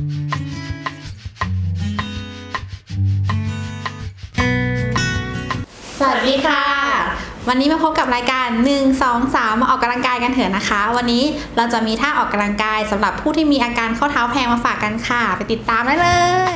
สวัสดีค่ะวันนี้มาพบกับรายการ1 2 3มาออกกำลังกายกันเถอะนะคะวันนี้เราจะมีท่าออกกำลังกายสำหรับผู้ที่มีอาการข้อเท้าแพลงมาฝากกันค่ะไปติดตามได้เลย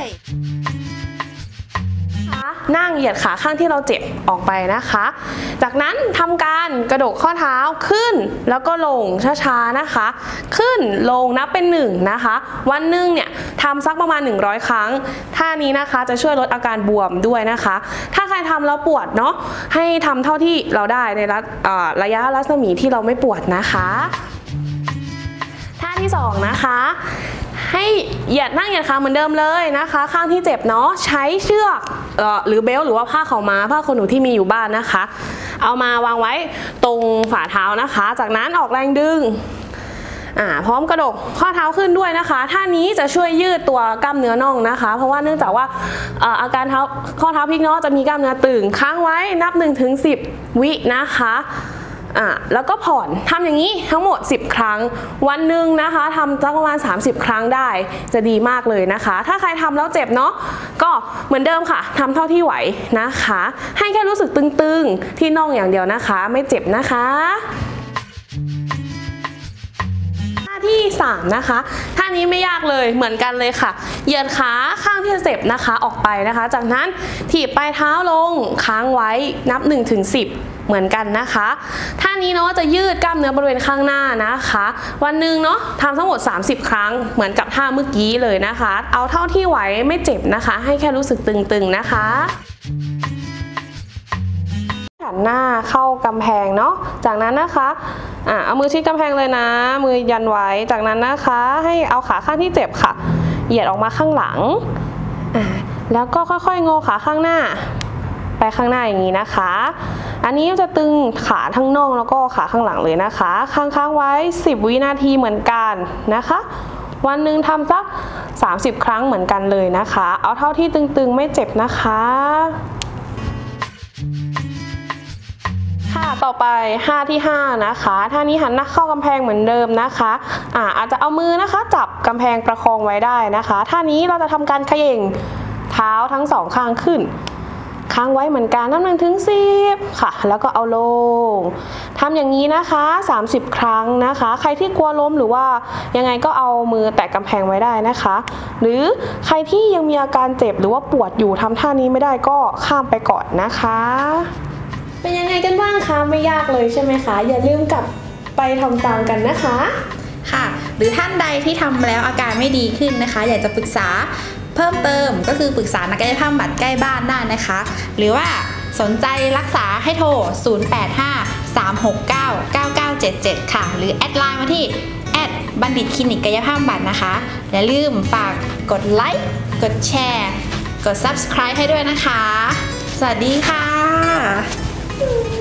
นั่งเหยียดขาข้างที่เราเจ็บออกไปนะคะจากนั้นทำการกระโดดข้อเท้าขึ้นแล้วก็ลงช้าๆนะคะขึ้นลงนับเป็น1นะคะวันหนึ่งเนี่ยทำสักประมาณ100ครั้งท่านี้นะคะจะช่วยลดอาการบวมด้วยนะคะถ้าใครทำแล้วปวดเนาะให้ทำเท่าที่เราได้ในระยะรัศมีที่เราไม่ปวดนะคะท่าที่2นะคะให้นั่งเหยียดขาเหมือนเดิมเลยนะคะข้างที่เจ็บเนาะใช้เชือกหรือเบลต์หรือว่าผ้าขาวม้าผ้าขนหนูที่มีอยู่บ้านนะคะเอามาวางไว้ตรงฝ่าเท้านะคะจากนั้นออกแรงดึงพร้อมกระดกข้อเท้าขึ้นด้วยนะคะท่านี้จะช่วยยืดตัวกล้ามเนื้อน่องนะคะเพราะว่าเนื่องจากว่าอาการข้อเท้าพลิกเนาะจะมีกล้ามเนื้อตึงค้างไว้นับ1 ถึง 10 วินะคะแล้วก็ผ่อนทำอย่างนี้ทั้งหมด10ครั้งวันหนึ่งนะคะทำสักประมาณ30ครั้งได้จะดีมากเลยนะคะถ้าใครทำแล้วเจ็บเนาะก็เหมือนเดิมค่ะทำเท่าที่ไหวนะคะให้แค่รู้สึกตึงๆที่น่องอย่างเดียวนะคะไม่เจ็บนะคะท่าที่3นะคะท่านี้ไม่ยากเลยเหมือนกันเลยค่ะเหยียดขาข้างที่เจ็บนะคะออกไปนะคะจากนั้นถีบปลายเท้าลงค้างไว้นับ1 ถึง 10เหมือนกันนะคะท่านี้เนาะจะยืดกล้ามเนื้อบริเวณข้างหน้านะคะวันหนึ่งเนาะทำทั้งหมด30ครั้งเหมือนกับท่าเมื่อกี้เลยนะคะเอาเท่าที่ไหวไม่เจ็บนะคะให้แค่รู้สึกตึงๆนะคะหันหน้าเข้ากำแพงเนาะจากนั้นนะคะเอามือชิดกำแพงเลยนะมือยันไว้จากนั้นนะคะให้เอาขาข้างที่เจ็บค่ะเหยียดออกมาข้างหลังแล้วก็ค่อยๆงอขาข้างหน้าไปข้างหน้าอย่างนี้นะคะอันนี้จะตึงขาทั้งน่องแล้วก็ขาข้างหลังเลยนะคะค้างไว้10 วินาทีเหมือนกันนะคะวันหนึ่งทำสัก30ครั้งเหมือนกันเลยนะคะเอาเท่าที่ตึงๆไม่เจ็บนะคะค่ะต่อไปท่าที่5นะคะท่านี้หันหน้าเข้ากำแพงเหมือนเดิมนะคะอาจจะเอามือนะคะจับกำแพงประคองไว้ได้นะคะท่านี้เราจะทำการเขย่งเท้าทั้ง2ข้างขึ้นค้างไว้เหมือนกันนับ1 ถึง 10ค่ะแล้วก็เอาลงทำอย่างนี้นะคะ30ครั้งนะคะใครที่กลัวล้มหรือว่ายังไงก็เอามือแตะกำแพงไว้ได้นะคะหรือใครที่ยังมีอาการเจ็บหรือว่าปวดอยู่ทำท่านี้ไม่ได้ก็ข้ามไปก่อนนะคะเป็นยังไงกันบ้างคะไม่ยากเลยใช่ไหมคะอย่าลืมกลับไปทำตามกันนะคะค่ะหรือท่านใดที่ทำแล้วอาการไม่ดีขึ้นนะคะอยากจะปรึกษาเพิ่มเติมก็คือปรึกษานักกายภาพบำบัดใกล้บ้านได้นะคะหรือว่าสนใจรักษาให้โทร 0853699977 ค่ะหรือแอดไลน์มาที่บัณฑิตคลินิกกายภาพบำบัดนะคะอย่าลืมฝากกดไลค์กดแชร์กด Subscribe ให้ด้วยนะคะสวัสดีค่ะ